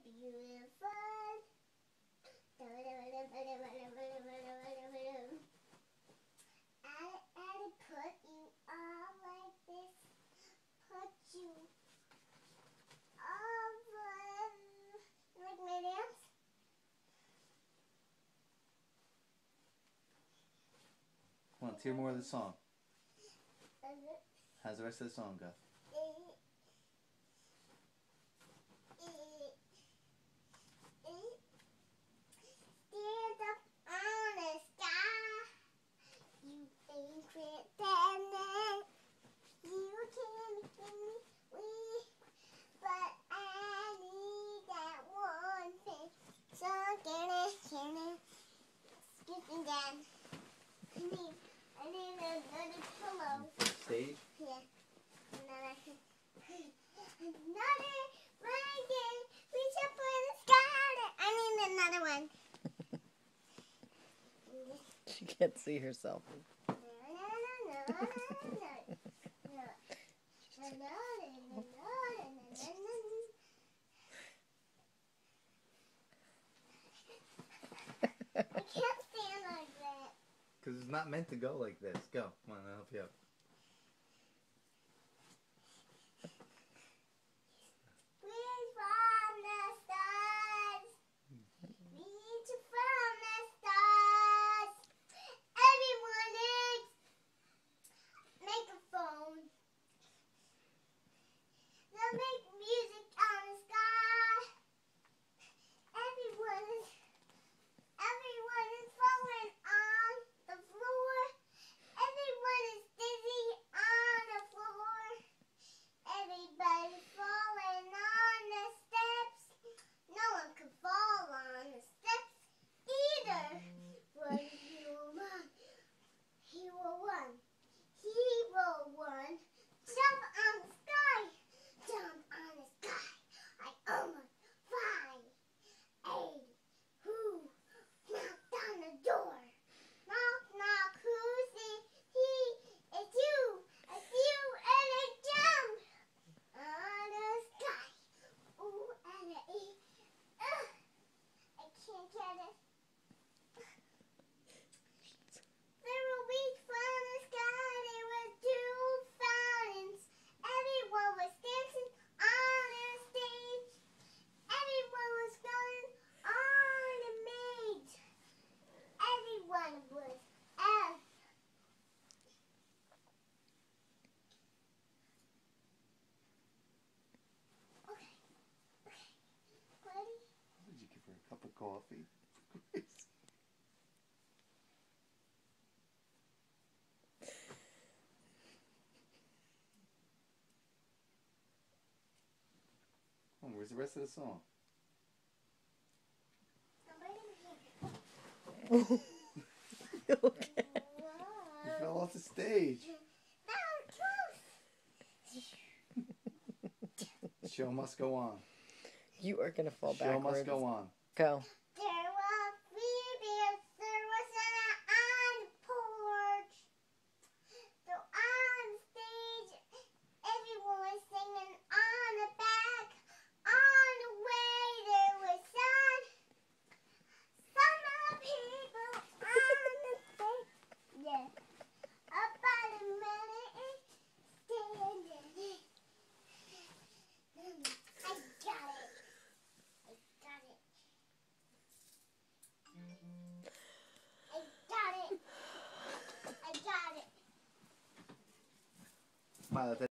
beautiful. I put you all like this. Put you all like my dance. Come on, let's hear more of the song. How's the rest of the song go? Stand up on the sky. You think that you can make me weak, but I need that one thing. So can it? Excuse me, Dad. I need another pillow. Stage? Yeah. Another blanket. Reach up for the sky. I need another one. She can't see herself. I can't stand like that. Because it's not meant to go like this. Go. Come on, I'll help you out. Reach from the stars. Reach from the stars. Everyone needs microphone. They'll make music on the sky. Everyone is falling on the floor. Everyone is dizzy on the floor. Everybody's falling on the steps. No one can fall on the steps either. But hero one. Jump on the sky. Jump on the sky. I almost fly. Hey, who knocked on the door? Knock, knock, who's it? It's you. It's you and I jump on the sky. Ooh, and I eat. I can't get it. There were weeks from the sky. There were two fountains. Everyone was dancing on the stage. Everyone was going on a maze. Everyone was out. Okay. Ready? Did you give her a cup of coffee? Come on, where's the rest of the song? Okay. You fell off the stage. The show must go on. You are going to fall The show backwards. must go on. Go. There were three bears. There was on the porch. So on stage, everyone was singing on the back. On the way, there was sun. Some of the people on the stage. Yeah. About a minute, standing. I got it. I got it. Wow,